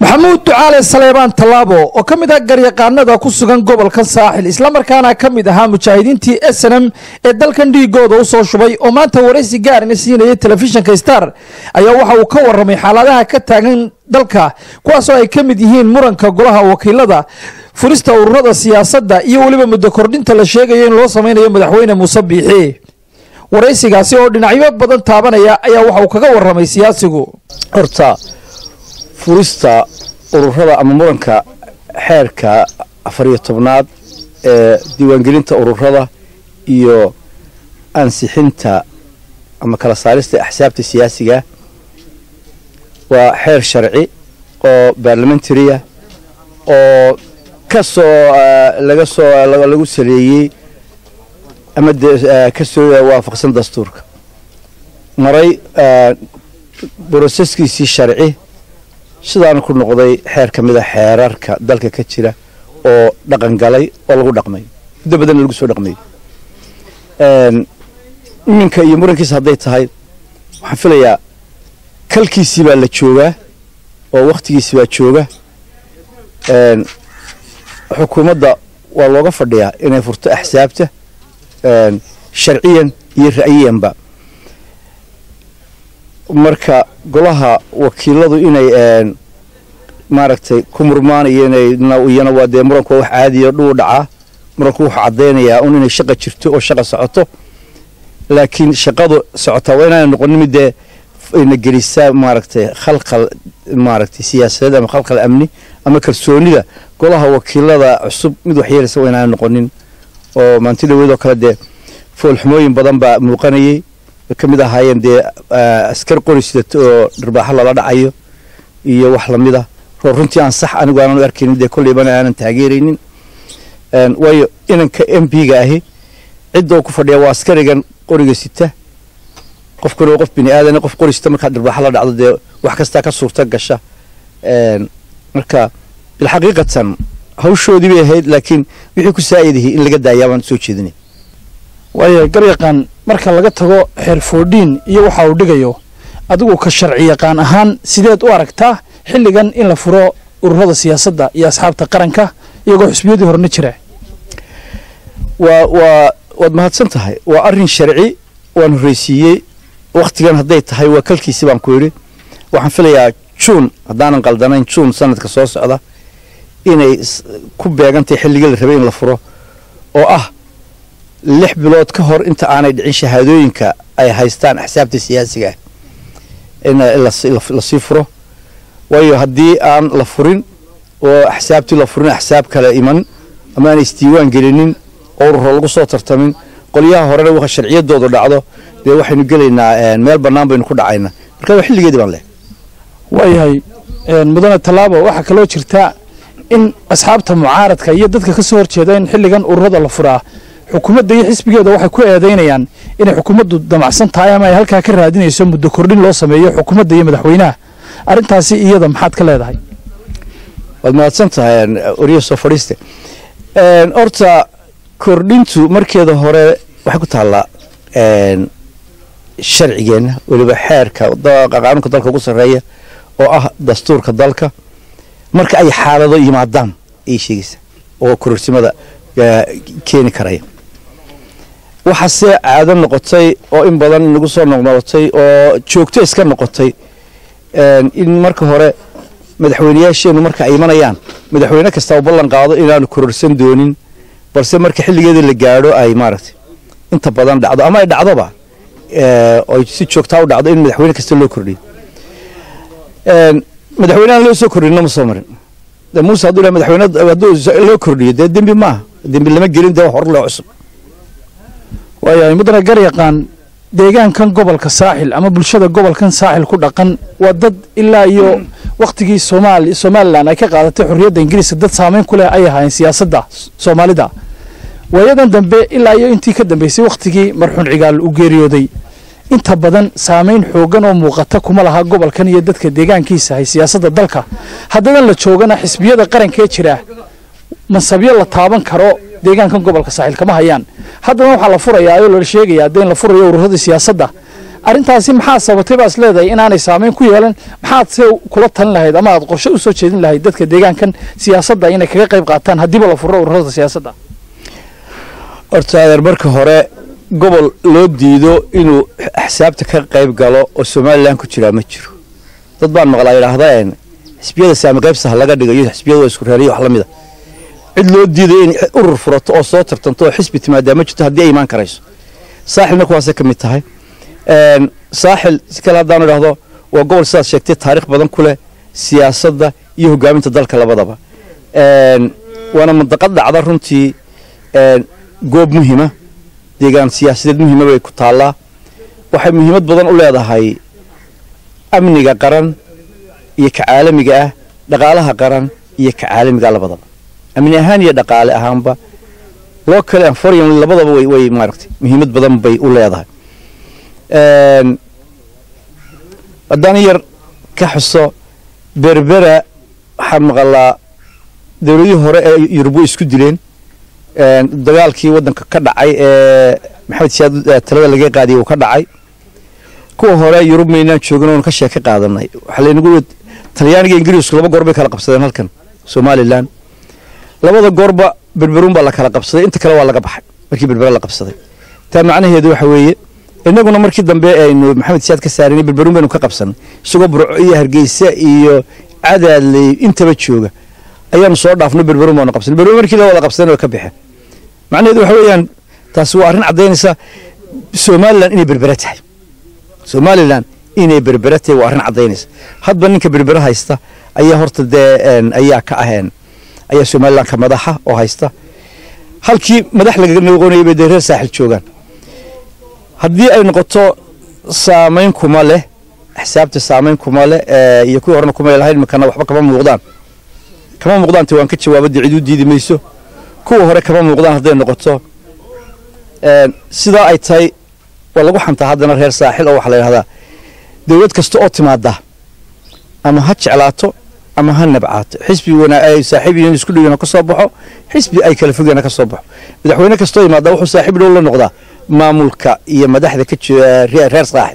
محمود دعالة سليمان طلابو وكمدها قريقانada ku sugan gobolka Saaxil isla markaana kamid aha mujaahidiintii SNM ee dalkan dhiigooda u soo shubay oo maanta wareysi gaar ah siinayay telefishinka Star ayaa waxa uu ka waramay xaaladaha ka taagan dalka kuwaas oo ay kamid yihiin muranka golaha wakiilada furista ururada siyaasadda iyo waliba muddo kordhinta la sheegay in loo sameeyo madaxweyne Muuse Biixi wareysigaasi oo dhinacyo badan taabanaya ayaa waxa uu kaga waramay siyaasigu horta furista ururada ama muranka xeerka 14aad ee diiwaangelinta ururada iyo ansixinta ama kala saarista axsaabta siyaasiga waa xeer sharci oo parliamentary oo lagu saleeyay ama kasoo waafaqsan dastuurka maray boroseskiisii sharci sidaan ku noqday xeer kamid ah xeerarka dalka ka jira oo dhaqan galay oo lagu dhaqmay muddo badan lagu soo dhaqmay ninka iyo murankiisa haday tahay waxaan filayaa kalkiisii baa la joogaa oo waqtigiisii baa jooga xukuumadda waa looga fadhiyaa inay furto axsaabta sharciyan iyo ra'yiyanba marka golaha wakiiladu inay maaragtay ku murmaanayeen iyana waa dee muranku wax caadi ah dhuu dhaca muranku wuxuu cadeynayaa inay shaqo jirto oo shaqo socoto laakiin shaqadu socota waa inay noqon mid ina gelisa maaragtay khalkhal maaragtay siyaasadeed ama khalkhal amni ama kalsoonida golaha wakiilada cusub mid wax yeelisa waa inay noqonin oo maantida weedo kala fool xumooyin badan baa muuqanayay kamid ahaayeen askar qorisda oo dharbaaxa la dhacayo iyo wax lamid ah runtii aan sax anigu aan arkeen kulliba aanan taageeraynin waayo inanka MP-ga ahi cid oo ku fadhiya waa askarigan qoriga sita qofkuna qof bini aadan qof qorista marka dharbaaxa la dhacdo wax kasta ka suurta gasha marka bil xaqiiqatan hawshoodii bay ahayd laakiin wixii ku saaciiday in laga daayaan soo jeedinay waayo garyaqaan marka laga tago xeer foodin iyo waxa uu dhigayo adigu ka sharci yaqaan ahaan sideed u aragtaa xilligan in la furo ururada siyaasadda iyo asxaabta qaranka iyagoo xisbiyadii horna jira waad mahadsan tahay waa arrin sharci waan horeysiyay waqtigan haday tahay waa kalkiisi baan ku yiri waxaan filayaa June hadaanan qaldanayn June sanadka soo socda inay ku beegantay xilliga la rabay in la furo oo ah 6 bilood ka hor inta aanay dhicin shahaadooyinka ay haystaan axsaabta siyaasiga in la sii furo waayo hadii aan la furin oo axsaabtii la furin axsaab kale iman ama aan isdiiwaan gelinin urur lagu soo tartamin qoliyaha horena waxa sharciyadoodu dhacdo waxaynu galeynaa meel banaan baynu ku dhacaynaa marka waa xilligeedii baan leh waayahay mudane talaabo waxa kale oo jirta in asxaabta mucaaradka iyo dadka ka soo horjeeda in xilligan ururada la furaa xukuumadda iyo xisbigeeda waxay ku eedeynayaan inay xukuumaddu damacsan tahay ama ay halka ka raadinayso muddo kordhin loo sameeyo xukuumadda iyo madaxweynaha arintaasi iyada maxaad ka leedahay wad mahadsan tahay oriyo soo fadhiiste horta kordhintu markeeda hore waxa ku taala sharcigeena waliba xeerka qaanuunka dalka ugu sareeya oo ah dastuurka dalka marka ay xaalado yimaadaan ay sheegaysa oo kororsimada keeni karaya waxa se caado noqotay oo in badan nagu soo noqnoqotay oo joogto iska noqotay in marka hore madaxweynayaasheenu marka ay imanayaan madaxweyne kasta oo ballan qaado inaanu kororsan doonin balse marka xilligeeda la gaaro ay maaragtay inta badan dhacdo ama ay dhacdoba oo si joogto u dhacdo in madaxweyne kasta loo kordhiyo madaxweynaha loo soo kordhino ma soo marin Muuse haduu madaxweyne loo kordhiyo dambi ma dambi lama gelin hor loo cusub waayahay mudane garyaqaan deegaankan gobolka Saaxil ama bulshada gobolkan Saaxil ku dhaqan waa dad ilaa iyo waqtigii Soomaaliland ay ka qaadatay xorriyadda Ingiriiska dad saameyn ku leh ay ahaayeen siyaasadda Soomaalida waayadan dambe ilaa iyo intii ka dambeysay waqtigii marxuun cigaal u geeriyooday inta badan saameyn xoogan oo muuqata kuma laha gobolkan iyo dadka deegaankiisa hay siyaasadda dalka haddana la joogana xisbiyada qaranka jira masabyo la taaban karo deegaankan gobolka Saaxil kama hayaan haddana waxa la furayaa oo la sheegayaa in la furayo ururada siyaasadda arrintaasi maxaa sababtay baas leedahay inaanay saameyn ku yeelan maxaad se kula talin lahayd ama aad qorshe u soo jeedin lahayd dadka deegaankan siyaasadda inay kaga qayb qaataan haddiiba la furo ururada siyaasadda horta adeer marka hore gobol loo diido inuu axsaabta ka qayb galo oo somalilan ku jiraa ma jiro dad baan maqlaa yidhaahda xisbiyada saami qaybsaha laga dhigayo xisbiyada waa isku reeriyo wax la mid a cid loo diiday in urur furato oo soo tartanto oo xisbi timaadaa ma jirto haddii ay imaan karayso saaxilna kuwaasay ka mid tahay saaxil si kale haddaan idhaahdo waa gobol sidaad sheegtay taariikh badan ku leh siyaasadda iyo hogaaminta dalka labadaba waana mandaqad dhacda runtii goob muhiima deegaan siyaasadeed muhiima bay ku taallaa waxay muhiimad badan u leedahay amniga qaran iyo ka caalamiga ah dhaqaalaha qaran iyo ka caalamiga labadaba amni ahaan iyo dhaqaale ahaanba local and foreign labadaba way maaragtay muhiimad badan bay u leedahay haddaan yar ka xuso berbera waxaan maqalaa dowladihii hore ee yurub way isku dileen dagaalkii waddanka ka dhacay ee maxamed siyaad talada laga qaadiyay uu ka dhacay kuwa hore yurub maynaan joogin oon ka sheeka qaadanay waxaa laynagu talyaaniga ingiriisku laba goor bay kala qabsadeen halkan somalilan labada goorba berberuun baa la kala qabsaday inta kale waa laga baxay markii berbera la qabsaday taa macnaheedu waxa weeye innaguna markii dambe aynu maxamed siyaad ka saarinay berberuun baynu ka qabsanay isagoo burco iyo hargeysa iyo cadaadley intaba jooga ayaanu soo dhaafnay berberuun baanu qabsanay berberuun markii la wada qabsadeen way ka baxeen macnaheedu waxa weeyaan taasi waa arrin caddaynaysa somalilan inay berbera tahay somalilan inay berbera tahay waa arrin caddaynaysa hadba ninka berbera haysta ayaa horta dee ayaa ka aheen ayaa somalilan ka madaxa oo haysta halkii madax laga noqonayay bay reer saaxil joogaan haddii ay noqoto saameyn kuma leh axsaabta saameyn kuma leh iyo kuwii horena kuma lahayn imikana waxba kama muuqdaan te waan ka jawaabadii cid u diidi mayso kuwa hore kama muuqdaan hadday noqoto sidaa ay tahay waa lagu xantaa haddana reer saaxil oo waxaa la yidhahdaa dowlad kasta oo timaada ama ha jeclaato ama ha nabcaato xisbi ay saaxiib yihiin isku dhigana ka soo baxo xisbi ay kala fogana ka soo baxo madaxweyne kastoo yimaada wuxuu saaxiib dhow la noqdaa maamulka iyo madaxda ka reer saaxib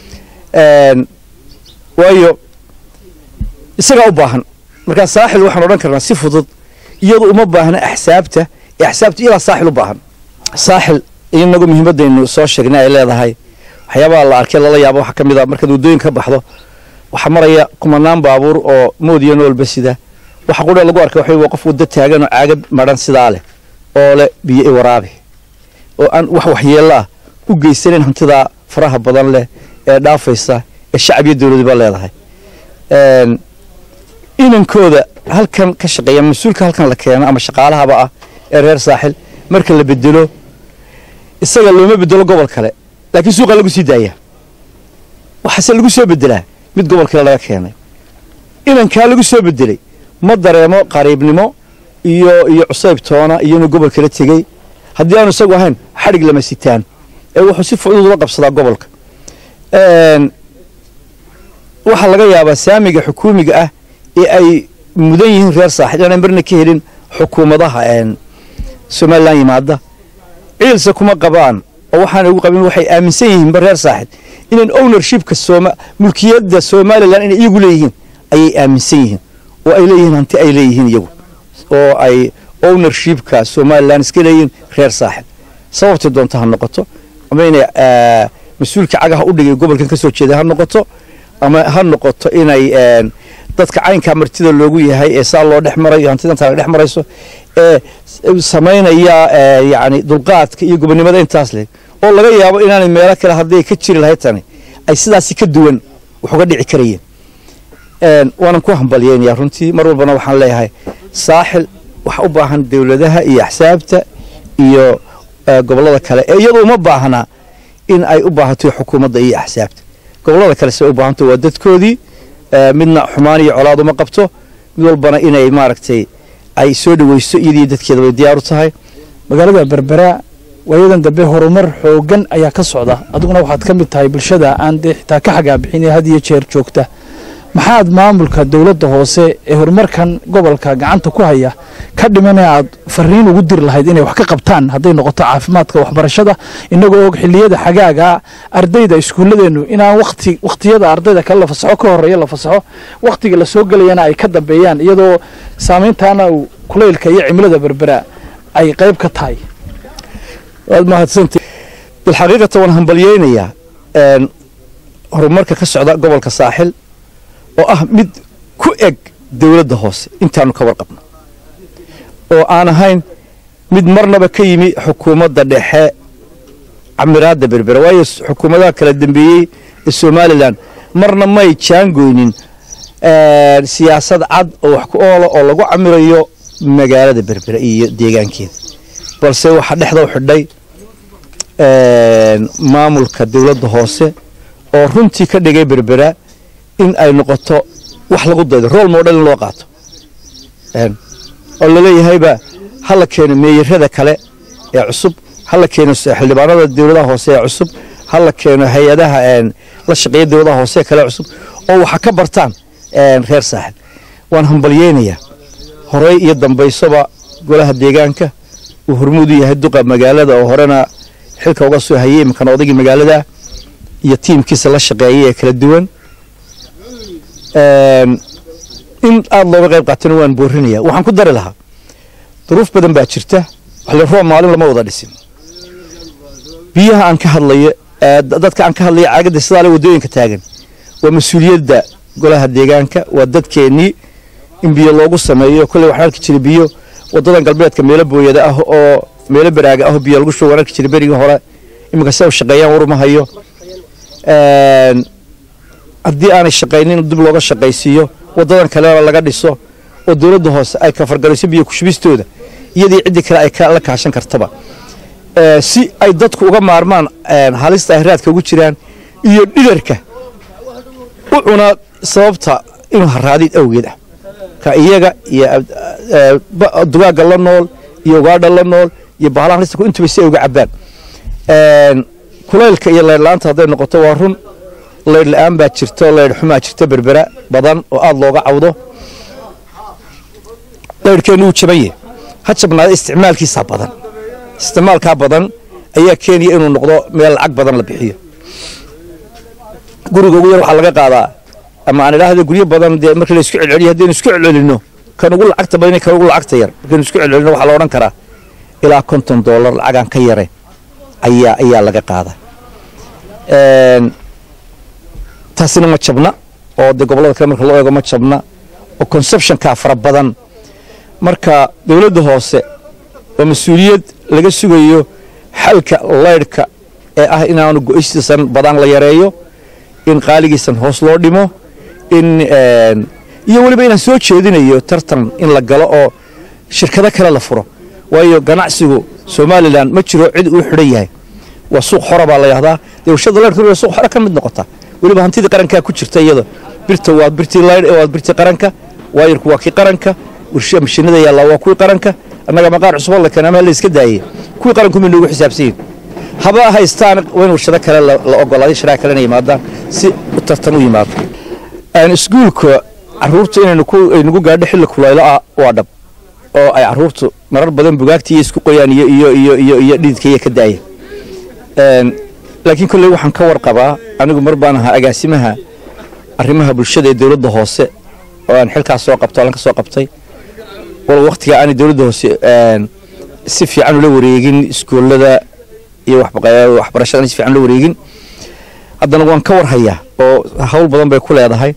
waayo isagaa u baahan markaa saaxil waxaan odhan karnaa si fudud iyadu uma baahna axsaabta iyadaa saaxil u baahan saaxil inagu muhiimadaynu soo sheegnay ay leedahay waxyaabaha la arkay lala yaabo waxaa ka mid a markaad waddooyinka ka baxdo waxaa maraya kumanaan baabuur oo moodiyo noolba sida waxa qudha lagu arkay waxa qof waddo taagan oo caagad madhan sidaa leh oo leh biyo i waraabi oo aan wax waxyeello ah u geysanayn hantidaa faraha badan leh ee dhaafaysa ee shacbiyo dowladba leedahay inankooda halkan ka shaqeeya mas-uulka halkan la keeno ama shaqaalahaba ah ee reer saaxil marka la bedelo isaga looma bedelo gobol kale laakiin suuqa lagu sii daaya waxaase lagu soo bedelaa mid gobol kale laga keenay inankaa lagu soo bedelay ma dareemo qariibnimo iyo cusayb toona iyo inuu gobol kala tegey haddii aanu isagu ahayn xadhig lama sitaan ee wuxuu si fudud ula qabsadaa gobolka waxaa laga yaabaa saamiga xukuumiga ah ee ay mudan yihiin reer saaxil inaan marna ka helin xukuumadaha somalilan yimaada ciilse kuma qabaan oo waxaan ugu qabin waxay aaminsan yihiin reer saaxil inaan ownershipka mulkiyadda somalilan inay iyagu leeyihiin ayay aaminsan yihiin oo ay leeyihiin hanti ay leeyihiin iyagu oo ay ownershipka somalilan iska leeyihiin reer saaxil sababtay doonta ha noqoto ama inay mas-uulka cagaha u dhigay gobolkan ka soo jeeda ha noqoto ama ha noqoto inay dadka caynkaa martida loogu yahay ee saa loo dhex marayo hantidantaa la dhex marayso ee samaynaya yani dulqaadka iyo gobonnimada intaas leh oo laga yaabo inaanay meelo kale hadday ka jiri lahayd tani ay sidaasi ka duwan wax uga dhici karayeen waanan ku hambalyeynaya runtii mar walbana waxaan leeyahay saaxil waxa u baahan dowladaha iyo axsaabta iyo gobollada kale ee iyadu uma baahna in ay u baahato xukuumadda iyo axsaabta gobollada kale se u baahanto waa dadkoodii midna xumaan iyo colaad uma qabto mid walbana inay maaragtay ay soo dhaweyso iyadii dadkeeda way diyaar u tahay magaalada berbera waayadan dambe horumar xoogan ayaa ka socda adiguna waxaad ka mid tahay bulshada aan dee xitaa ka xagaabixin ee had iyo jeer joogta maxaad maamulka dawladda hoose ee horumarkan gobolka gacanta ku haya ka dhimanay aad fariin ugu dir lahayd inay wax ka qabtaan hadday noqoto caafimaadka waxbarashada inagoo og xilliyada xagaaga ardayda iskuulladeenu inaan waqtiyada ardayda kale la fasaxo ka horeeya la fasaxo waqtiga la soo galayana ay ka dambeeyaan iyadoo saameyntaana uu kulaylka iyo cimilada berbera ay qayb ka tahay waad mahadsantahay bilxaqiiqata waan hambalyeynaya horumarka ka socda gobolka saaxil oo ah mid ku eg dawladda hoose intaanu ka warqabno oo aan ahayn mid marnaba ka yimi xukuumadda dhexe camiraadda berbera waayo xukuumadaha kala dambeeyey ee somalilan marna may jaangoynin siyaasad cad oo wax ku oola oo lagu camirayo magaalada berbera iyo deegaankeeda balse waxaa dhexda u xidhay maamulka dawladda hoose oo runtii ka dhigay berbera in ay noqoto wax lagu daydo role model in loo qaato oo laleeyahayba hala keeno meeyarada kale ee cusub hala keeno xildhibaanada dawladaha hoose ee cusub hala keeno hay-adaha la shaqeeya dawladaha hoose kale cusub oo waxa ka bartaan reer saaxil waan hambalyeynayaa horey iyo dambaysoba golaha deegaanka uu hormuud u yahay duqa magaalada oo horena xilka uga soo hayay iminkan odaygii magaalada iyo tiimkiisa la shaqeeyay ee kala duwan in aad looga qayb qaatana waan boorinaya waxaan ku dari lahaa duruuf badan baa jirta wax la roob maalin lama wada dhisin biyaha aan ka hadlayo dadka aan ka hadlayo caagadda sidaa le waddooyinka taagan waa mas-uuliyadda golaha deegaanka waa dadkeennii in biyo loogu sameeyo kolley waxaan arki jiray biyo waddadan galbeedka meelo booyada ah oo meelo baraaga ah oo biyo lagu shubo waan arki jiray berigii hore iminka si ay u shaqeeyaan waruma hayo haddii aanay shaqaynin dib looga shaqaysiiyo waddadan kalena laga dhiso oo dawladda hoose ay ka fargalayso biyo kushubistooda iyadii ciddii kale ay la kaashan kartaba si ay dadku uga maarmaan halista ay raadka ugu jiraan iyo dhigarka u cuna sababta inuu haraadid awgeed ah ka iyaga iyo dugaagga la nool iyo ugaadha la nool iyo bahalaha halista ku intuba si ay uga cabbaan kulaylka iyo leydh-la'aanta hadday noqoto waa run leydh la-aan baa jirto leydh xumaa jirta berbera badan oo aada looga cawdo leydhkeennu uu jaban yahay ha jabnaada isticmaalkiisaa badan isticmaalkaa badan ayaa keenaya inuu noqdo meel lacag badan la bixiyo guriga ugu yar waxaa laga qaadaa ama aan idhaahdo guryo badan dee marka la isku celceliyo haddaynu isku celcelinno kan ugu lacagta badan kan ugu lacagta yar markaynu isku celcelino waxaa la odhan karaa ilaa $50 lacagaan ka yare ayaa laga qaadaa taasina ma jabna oo de gobollada kale marka loo eego ma jabna oo conceptionka fara badan marka dawladda hoose waa mas-uuliyad laga sugayo xalka leydhka ee ah inaanu go-istiisan badan la yareeyo in qaaligiisan hoos loo dhimo in iyo weliba inaan soo jeedinayo tartan in la galo oo shirkado kale la furo waayo ganacsigu somalilan ma jiro cid uu xidhan yahay waa suuq xora baa la yidhahdaa dee warshada leydhka waa suuq xora ka mid noqota weliba hantidii qarankaa ku jirta iyada birta waa birtii leydh waa birtii qaranka waayirku waa kii qaranka warshiya mashiinada yaallaa waa kuwii qaranka annaga maqaar cusub la keenay ama la iska daayay kuwii qaranku ma noogu xisaabsan yihiin haba haystaan waa in warshado kale la ogolaaday shiraac kalena yimaadaan si u tartan u yimaado iskuulka carruurta inaynagu gaadho xilli kulaylo ah waa dhab oo ay carruurtu marar badan bugaagtii isku qoyaan iyo dhididkaiyo ka daaya laakiin kolley waxaan ka warqabaa anigu mar baan ahaa agaasimaha arrimaha bulshada ee dawladda hoose oo aan xilkaas soo qabto aan ka soo qabtay wal waqtiga aan dawladda hoose si fiican ula wareegin iskuulada iyo waxbarashada si fiican ula wareegin haddana waan ka warhayaa oo hawl badan bay ku leedahay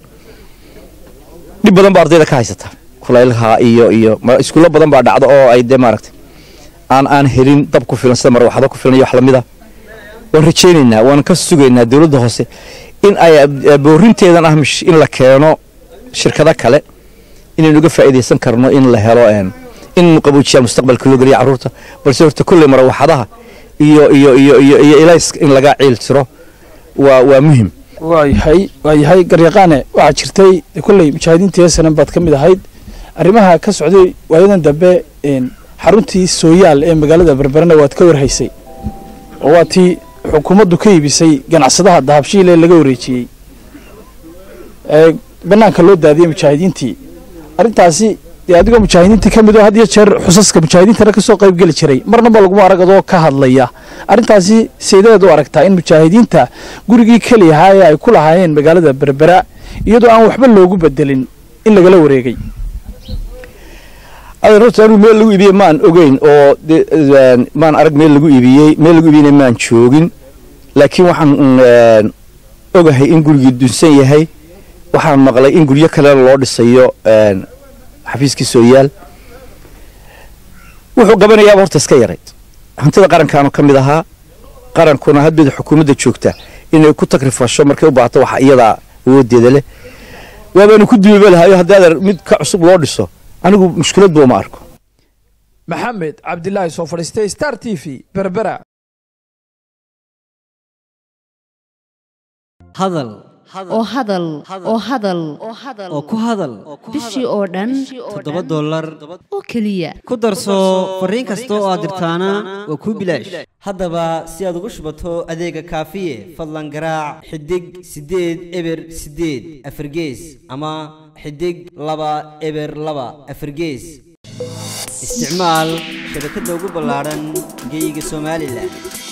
dhib badan baa ardayda ka haysata kulaylaha iyo iskuulo badan baa dhacda oo ay dee maaragtay aan helin dab ku filan sida marwaxado ku filan iyo wax lamid ah waan rajaynaynaa waan ka sugaynaa dawladda hoose in ay boorinteedan ah in la keeno shirkado kale inaynu uga faa'iidaysan karno in la helo in qaboojiya mustaqbalka loo geliyo carruurta balse horta kulley marwaxadaha iyo ilays in laga ciil tiro waa muhim waayahay garyaqaane waxaa jirtay kulley mujaahidiintii sanan baad ka mid ahayd arrimaha ka socday waayadan dambe xaruntii sooyaal ee magaalada berberana waad ka warhaysay oo waa tii xukuumaddu ka iibisay ganacsadaha dahabshiil ee laga wareejiyey banaanka loo daadiyay mujaahidiintii arrintaasi adigoo mujaahidiintii ka mid oo had iyo jeer xusaska mujaahidiintana ka soo qayb geli jiray marnaba laguma aragadoo ka hadlaya arrintaasi sideed u aragtaa in mujaahidiinta gurigii kaliya ay ay ku lahaayeen magaalada Berbera iyadoo aan waxba loogu bedelin in laga wareegay adeertu meel lagu iibiyay maan ogeyn oo maan arag meel lagu iibiyay maan joogin laakiin waxaan ogahay in gurigii dunsan yahay waxaan maqlay in guriyo kale loo dhisayo xafiiskii Sooyaal wuxuu qabanayaa horta iska yareed hantida qarankaana kamid ahaa qarankuna hadda xukuumadda joogta inay ku takrifasho markay u baahato waxa iyada awoodeeda leh waabana ku diibaalahayo haddii mid ka cusub loo dhiso anigu mushkilad buu ma arko maxamed cabdilaahi soo fadhiistay Star TV Berbera hadal oo ku hadal bishii oo dhan $7 oo kaliya ku darso fariin kasta oo aad dirtaana waa ku bilaash haddaba si aad ugu shubato adeega kaafiye fadlan garaac xidig 8 eber 8 afargees ama xidig 2 eber 2 afargees isticmaal shabakadda ugu ballaaran geyga Soomaaliland